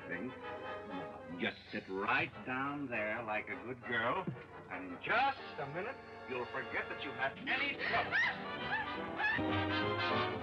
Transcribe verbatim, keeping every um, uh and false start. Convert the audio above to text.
anything. Just sit right down there like a good girl, and in just a minute, you'll forget that you had any trouble.